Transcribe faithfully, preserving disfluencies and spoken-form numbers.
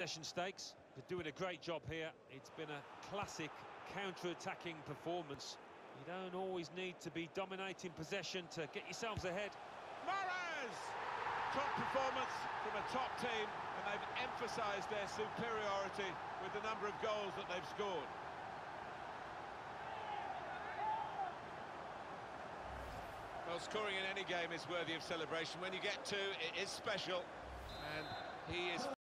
Possession stakes. They're doing a great job here. It's been a classic counter-attacking performance. You don't always need to be dominating possession to get yourselves ahead. محرز! Top performance from a top team, and they've emphasised their superiority with the number of goals that they've scored. Well, scoring in any game is worthy of celebration. When you get two, it is special, and he is